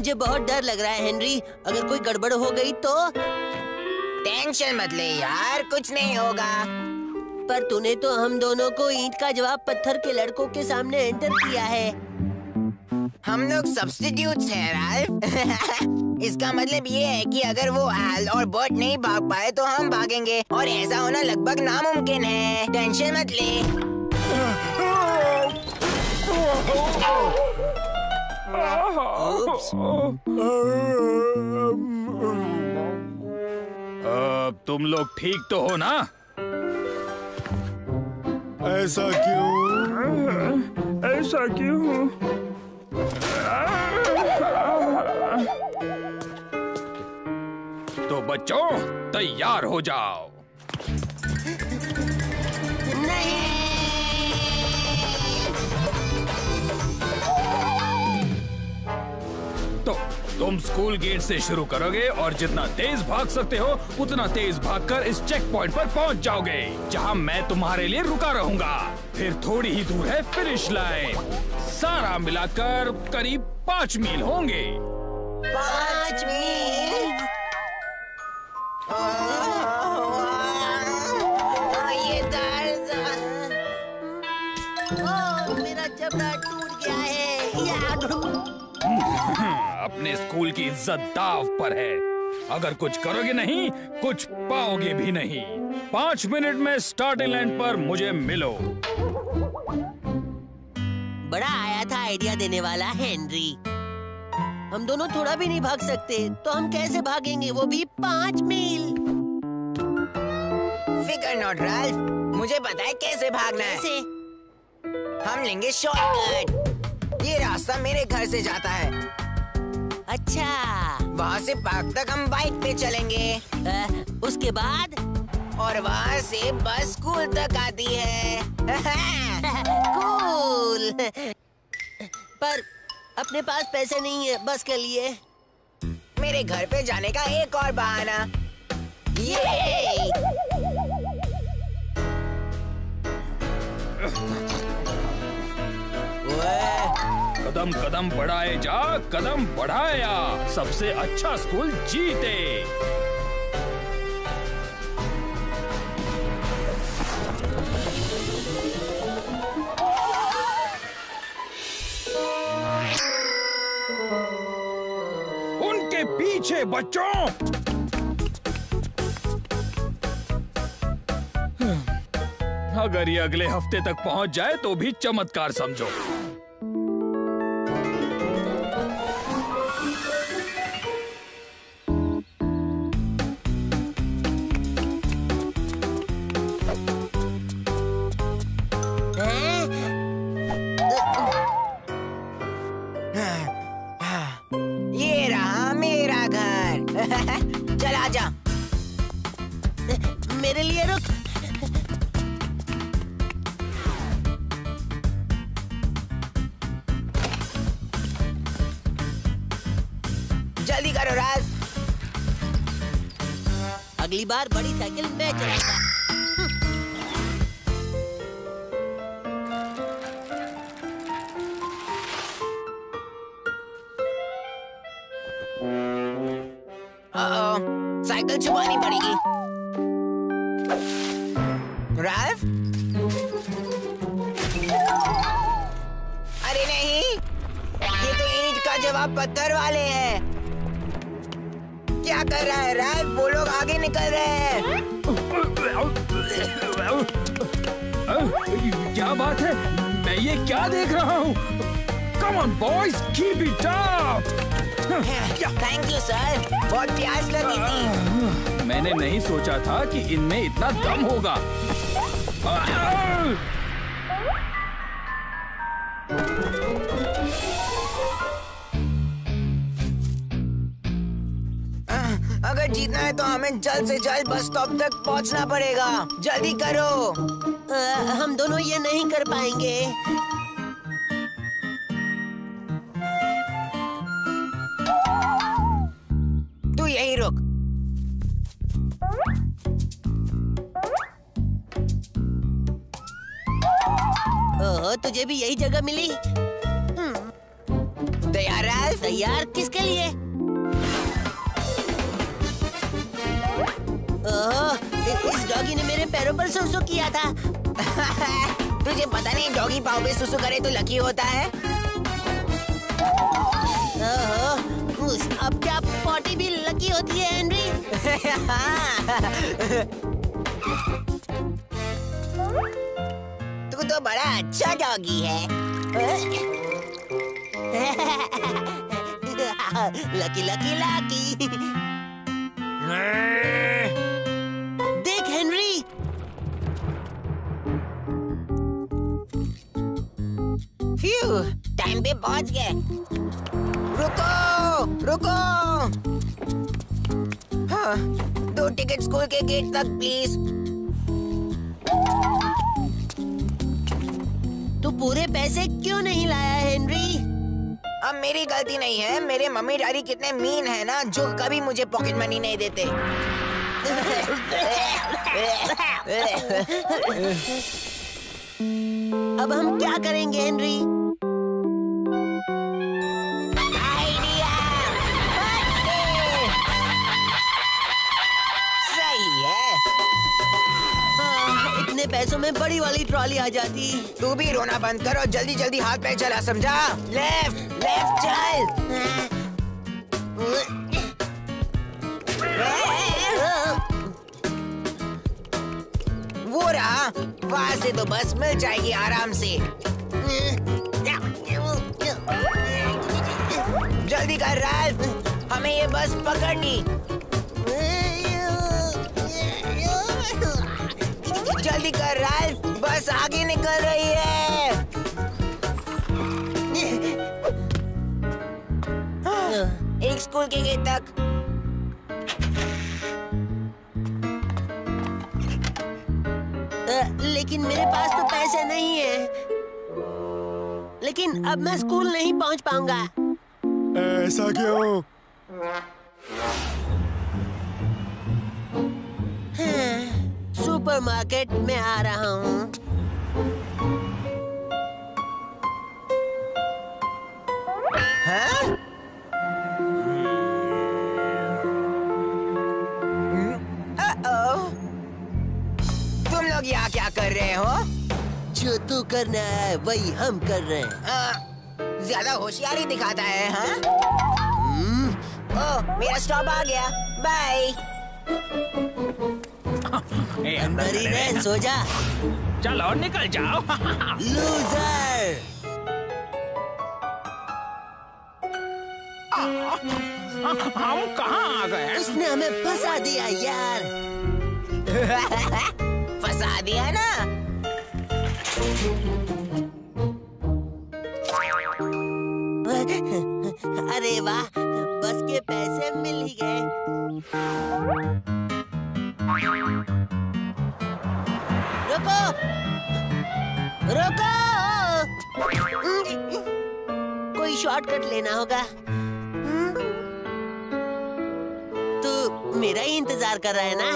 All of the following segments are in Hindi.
मुझे बहुत डर लग रहा है हेनरी। अगर कोई गड़बड़ हो गई तो? टेंशन मत ले यार, कुछ नहीं होगा। पर तूने तो हम दोनों को ईंट का जवाब पत्थर के लड़कों के सामने एंटर किया है। हम लोग सब्स्टिट्यूट्स हैं राल्फ। इसका मतलब ये है कि अगर वो एल और बर्ट नहीं भाग पाए तो हम भागेंगे, और ऐसा होना लगभग नामुमकिन है। टेंशन मत ले। तुम लोग ठीक तो हो ना? ऐसा क्यों? ऐसा क्यों? तो बच्चों तैयार हो जाओ। तो तुम स्कूल गेट से शुरू करोगे और जितना तेज भाग सकते हो उतना तेज भागकर इस चेक पॉइंट पर पहुंच जाओगे, जहां मैं तुम्हारे लिए रुका रहूंगा। फिर थोड़ी ही दूर है फिनिश लाइन। सारा मिलाकर करीब 5 मील होंगे। 5 मील? ये दर्द। मेरा जबड़ा टूट गया है। अपने स्कूल की इज्जत दांव पर है। अगर कुछ करोगे नहीं, कुछ पाओगे भी नहीं। 5 मिनट में स्टार्टिंग लाइन पर मुझे मिलो। बड़ा आया था आइडिया देने वाला हेनरी। हम दोनों थोड़ा भी नहीं भाग सकते, तो हम कैसे भागेंगे, वो भी 5 मील? फिकर नॉट राल्फ, मुझे पता है कैसे भागना है। कैसे? हम लेंगे शॉर्टकट। ये रास्ता मेरे घर से जाता है। अच्छा, वहाँ से पार्क तक हम बाइक पे चलेंगे। उसके बाद? और वहाँ से बस स्कूल तक आती है। कूल। पर अपने पास पैसे नहीं है बस के लिए। मेरे घर पे जाने का एक और बहाना। ये कदम कदम बढ़ाए जा, कदम बढ़ाया, सबसे अच्छा स्कूल जीते। उनके पीछे बच्चों। अगर ये अगले हफ्ते तक पहुंच जाए तो भी चमत्कार समझो। ये रहा मेरा घर। चल आजा। मेरे लिए रुक। जल्दी करो राज। अगली बार बड़ी साइकिल मैं चलाऊंगा। साइकिल छुपानी पड़ेगी। राल्फ? अरे नहीं, ये तो ईंट का जवाब पत्थर वाले हैं। क्या कर रहा है राल्फ? वो लोग आगे निकल रहे हैं। क्या बात है? मैं ये क्या देख रहा हूँ? Come on boys, keep it up! Thank you sir, बहुत प्यास लगी थी। मैंने नहीं सोचा था कि इनमें इतना दम होगा। अगर जीतना है तो हमें जल्द से जल्द बस स्टॉप तक पहुंचना पड़ेगा। जल्दी करो। हम दोनों ये नहीं कर पाएंगे। तू यहीं रुक। ओह, तुझे भी यही जगह मिली? तैयार राल्फ? तैयार किसके लिए? इस डॉगी ने मेरे पैरों पर सुसु किया था। तुझे पता नहीं डॉगी पाँव पे सुसु करे तो लकी होता है। अब क्या पॉटी भी लकी होती है हेनरी? तू तो बड़ा अच्छा डॉगी है। Lucky lucky lucky. देख हेनरी, फ्यू, टाइम पे पहुंच गए। रुको रुको। हाँ, 2 टिकट स्कूल के गेट तक प्लीज। तू पूरे पैसे क्यों नहीं लाया हेनरी? अब मेरी गलती नहीं है। मेरे मम्मी डैडी कितने मीन है ना, जो कभी मुझे पॉकेट मनी नहीं देते। अब हम क्या करेंगे हेनरी? आइडिया! सही है। इतने पैसों में बड़ी वाली ट्रॉली आ जाती। तू भी रोना बंद कर और जल्दी जल्दी हाथ पैर चला, समझा? लेफ्ट लेफ्ट चल। वो रहा, वहाँ से तो बस मिल जाएगी आराम से। जल्दी कर राल्फ, हमें ये बस पकड़नी। जल्दी कर राल्फ, बस आगे निकल रही है। एक स्कूल के गेट तक। लेकिन मेरे पास तो पैसे नहीं है। लेकिन अब मैं स्कूल नहीं पहुंच पाऊंगा। ऐसा क्यों? सुपरमार्केट में आ रहा हूँ। हाँ? तुम लोग यहाँ क्या कर रहे हो? जो तू करना है वही हम कर रहे हैं। ज्यादा होशियारी दिखाता है, हाँ? ओह, मेरा स्टॉप आ गया। बाय। अंदर ही रह, सो जा। चलो निकल जाओ। लूजर। हम कहाँ आ गए? उसने हमें फंसा दिया यार। फंसा दिया ना? अरे वाह, बस के पैसे मिल ही गए। रुको, रुको। कोई शॉर्टकट लेना होगा। तू मेरा ही इंतजार कर रहा है ना?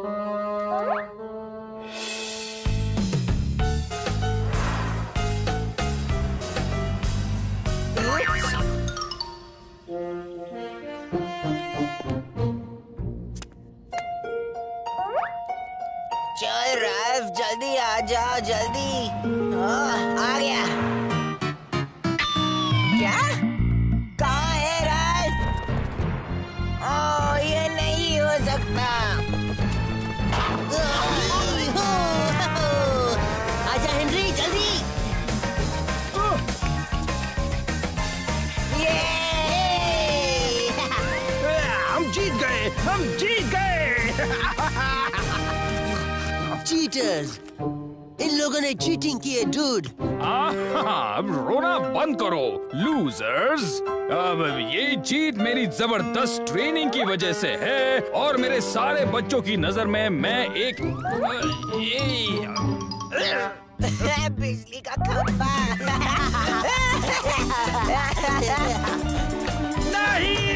चल राल्फ, जल्दी आ जाओ, जल्दी। आ गया। क्या? कहाँ है राल्फ? ओह, ये नहीं हो सकता। आजा हेनरी, जल्दी। हम जीत गए, हम जीत गए। चीटर्स, इन लोगों ने चीटिंग की है डूड। अब रोना बंद करो लूजर्स। अब ये जीत मेरी जबरदस्त ट्रेनिंग की वजह से है और मेरे सारे बच्चों की नजर में मैं एक बिजली का खंभा। नहीं